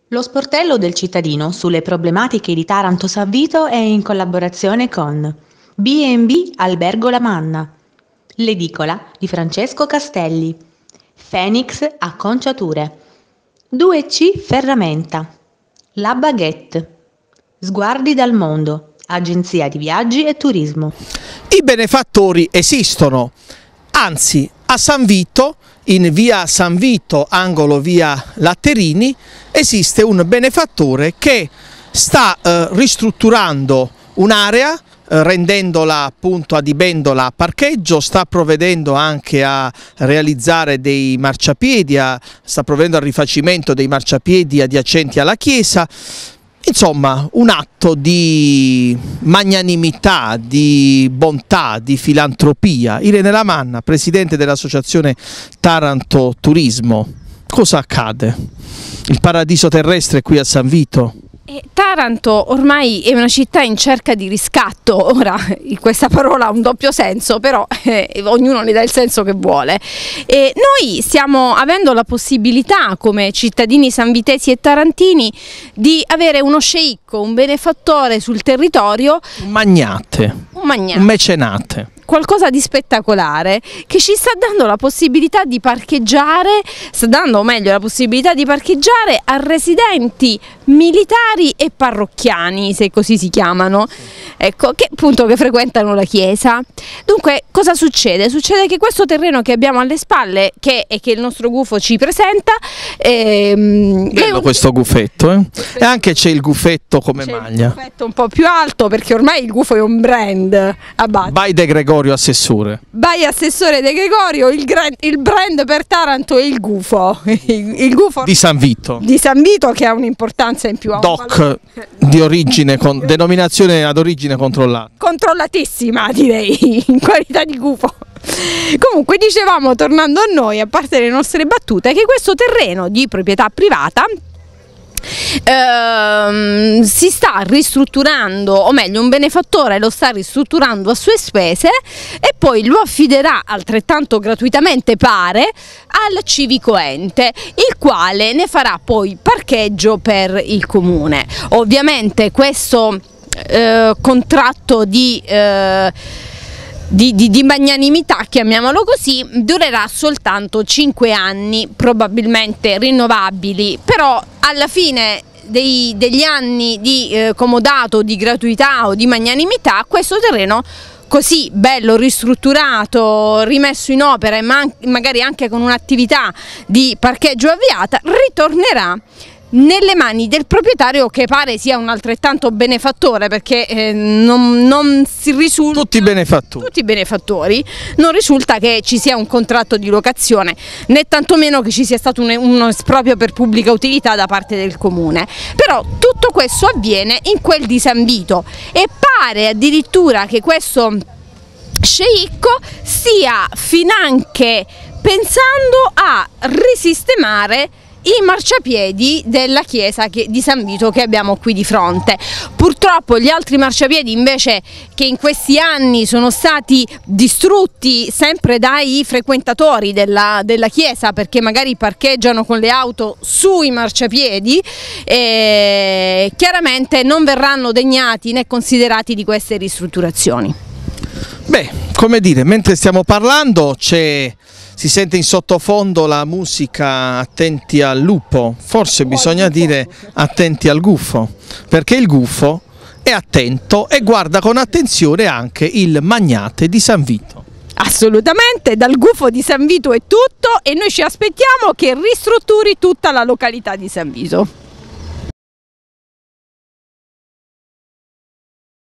Lo sportello del cittadino sulle problematiche di Taranto San Vito è in collaborazione con B&B Albergo La Manna, l'edicola di Francesco Castelli, Phoenix Acconciature, 2C Ferramenta, La Baguette, Sguardi dal Mondo, agenzia di viaggi e turismo. I benefattori esistono, anzi a San Vito, in via San Vito, angolo via Latterini, esiste un benefattore che sta ristrutturando un'area, rendendola appunto, adibendola a parcheggio, sta provvedendo anche a realizzare dei marciapiedi, sta provvedendo al rifacimento dei marciapiedi adiacenti alla chiesa. Insomma, un atto di magnanimità, di bontà, di filantropia. Irene La Manna, presidente dell'associazione Taranto Turismo. Cosa accade? Il paradiso terrestre qui a San Vito? Taranto ormai è una città in cerca di riscatto. Ora questa parola ha un doppio senso, però ognuno ne dà il senso che vuole. Noi stiamo avendo la possibilità come cittadini sanvitesi e tarantini di avere uno sceicco, un benefattore sul territorio, un magnate, un mecenate. Qualcosa di spettacolare che ci sta dando la possibilità di parcheggiare, la possibilità di parcheggiare a residenti militari e parrocchiani, se così si chiamano, ecco, che frequentano la chiesa. Dunque, cosa succede? Succede che questo terreno che abbiamo alle spalle, che il nostro gufo ci presenta, bello questo gufetto, e anche c'è il gufetto come maglia. Il gufetto un po' più alto, perché ormai il gufo è un brand a base. By De Gregorio assessore. By assessore De Gregorio, il brand per Taranto è il gufo. Il gufo di San Vito. Di San Vito, che ha un'importanza in più. DOC di origine, denominazione ad origine controllata. Controllatissima, direi, in qualità di gufo. Comunque, dicevamo, tornando a noi, a parte le nostre battute, che questo terreno di proprietà privata si sta ristrutturando, o meglio un benefattore lo sta ristrutturando a sue spese e poi lo affiderà altrettanto gratuitamente, pare, al civico ente, il quale ne farà poi parcheggio per il comune. Ovviamente questo contratto di magnanimità, chiamiamolo così, durerà soltanto 5 anni, probabilmente rinnovabili, però alla fine degli anni di comodato, di gratuità o di magnanimità, questo terreno così bello, ristrutturato, rimesso in opera e magari anche con un'attività di parcheggio avviata, ritornerà nelle mani del proprietario, che pare sia un altrettanto benefattore, perché non si risulta, tutti benefattori, non risulta che ci sia un contratto di locazione, né tantomeno che ci sia stato uno esproprio per pubblica utilità da parte del comune. Però tutto questo avviene in quel di San Vito e pare addirittura che questo sceicco stia finanche pensando a risistemare i marciapiedi della chiesa di San Vito che abbiamo qui di fronte. Purtroppo gli altri marciapiedi invece, che in questi anni sono stati distrutti sempre dai frequentatori della chiesa, perché magari parcheggiano con le auto sui marciapiedi, chiaramente non verranno degnati né considerati di queste ristrutturazioni. Beh, come dire, mentre stiamo parlando si sente in sottofondo la musica Attenti al lupo, forse bisogna dire attenti al gufo, perché il gufo è attento e guarda con attenzione anche il magnate di San Vito. Assolutamente, dal gufo di San Vito è tutto e noi ci aspettiamo che ristrutturi tutta la località di San Vito.